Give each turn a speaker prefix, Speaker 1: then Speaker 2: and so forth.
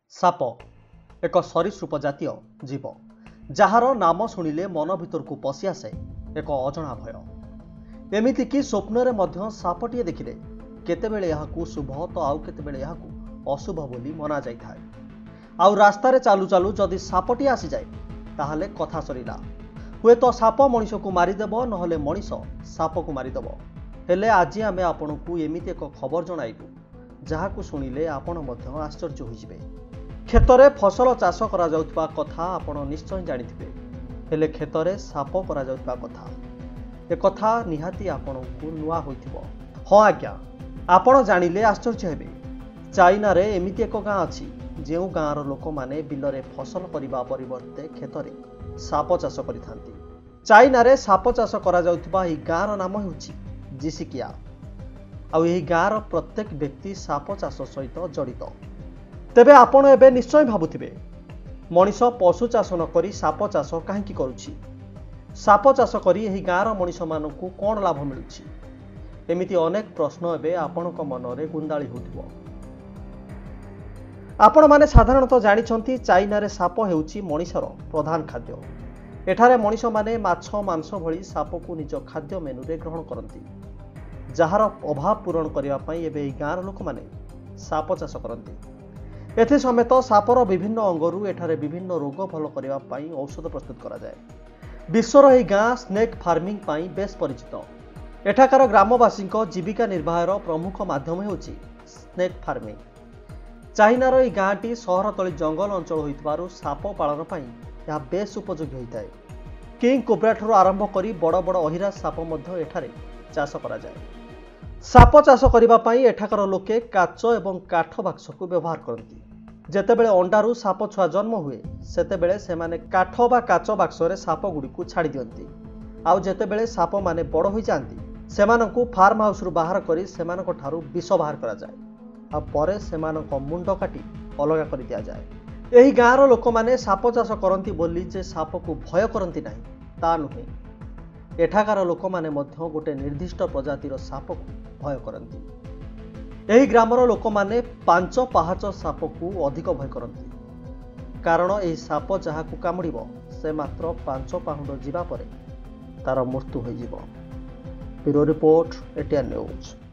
Speaker 1: Shop एक सरीसृप जातीय जीव जार नाम शुणिले मन भीतर को पशि आसे एक अजणा भय। एमितिकी स्वप्न में सापटे देखिले केतेबेले यहाकू शुभ तो आउ केतेबेले यहाकू अशुभ बोली मना जाइथाय। आउ रास्तार चालू चालू जदि सापटी आसी जाए ताहले कथा सरीला। हुए तो साप मनीष को मारिदेव नहले मनीष साप को मारिदेव। हेले आज आमे आपनकू एमिति एक खबर जणाइलु जहाकू शुणिले आपण मध्य आश्चर्य होइजिबे। खेतरे फसल चाष करा जाउतबा कथा आपण निश्चय जानिथिबे, हेले खेतरे साप करा जाउतबा कथा ए कथा निहाती आपनकू नुआ होइथिबो। हां आज्ञा, आपण जानिले आश्चर्य हेबे। चाइना रे एमिति एक गाँ अछि जेउ गाँर लोक माने बिलरे फसल करिबा परिवर्ते खेतरे साप चाष करिथांती। चाइना रे साप चाष करा जाउतबा ई गाँर नाम हेउछि जिसिकिया। आउ एही गाँर प्रत्येक व्यक्ति साप चाष सहित जड़ित। तेबे आपण एबे निश्चय भाबुथिबे मनीष पशु चाष न करी साप चाष काहेकि करूछि? साप चाष करी एही गाँर मनीष मानकू कोन लाभ मिलुछि? एमिति अनेक प्रश्न एबे आपणक मनरे गुंदाळी होथिबो। आपण माने साधारणतः जानिछंती चाइना रे साप हेउछि मनीषर प्रधान खाद्य। एठारे मनीष माने माछ मांस भली साप को निज खाद्य मेनू रे ग्रहण करंती। जहार अभाव पूरण करिवा पई एबे एही गाँर लोक माने साप चाष करंती। एथि समेत सापर विभिन्न अंगरू एठारे विभिन्न रोग भल करिवा पई औषध प्रस्तुत करा जाय। विश्वर एही गाँ स्नेक फार्मिंग पई बेस परिचित। एठाकार ग्रामवासी जीविका निर्वाहर प्रमुख माध्यम हेउछि स्नेक फार्मिंग। चाइनार एही गाँटी सहर तली जंगल अंचल होइतबारु साप पालन पई यह बेस उपयोगी होइताय। किंग कोब्रा ठुर आरंभ करी बड़ बड़ अहिरा साप मध्य एठारे चाष करा जाय। साप चाष करिबा पई एठाकार लोके काच एवं काठ बाक्स को व्यवहार करती। जेतेबेले अंडारू साप छुआ जन्म हुए सेतेबेले सेमाने काठ बा काच बाक्स रे साप गुडी को छाड़ी दियंती। आउ जेतेबेले साप माने बड़ होई जांती सेमानकू फार्म हाउस रु बाहर करी सेमानक ठारू विष बाहर करा जाय। आ परे सेमानक मुंड काटी अलगा कर दिया जाए। एही गाँर लोक माने साप चाष करंती बोली जे साप को भय करंती नाही ता नुहे। एठाकार लोक माने मध्य गोटे निर्दिष्ट प्रजातिर साप को भय करंती। एही ग्रामर लोक माने 5 पाहाच साप को अधिक भय करंती, कारण एही साप जहाकू कामुड़िबो से मात्र 5 पाहुंड जीवा परे तार मृत्यु होई जिवो। Bureau report ATN news.